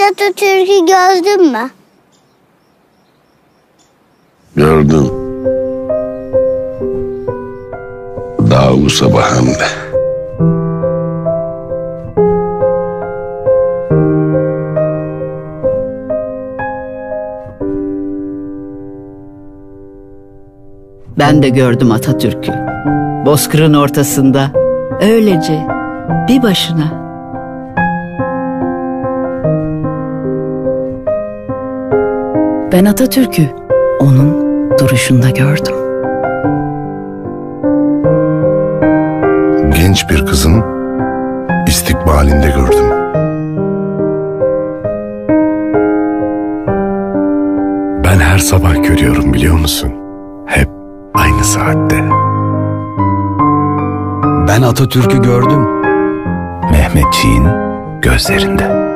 Atatürk'ü gördün mü? Gördüm. Daha bu sabah hem de. Ben de gördüm Atatürk'ü. Bozkır'ın ortasında, öylece, bir başına. Ben Atatürk'ü onun duruşunda gördüm. Genç bir kızın istikbalinde gördüm. Ben her sabah görüyorum, biliyor musun? Hep aynı saatte. Ben Atatürk'ü gördüm. Mehmetçiğin gözlerinde.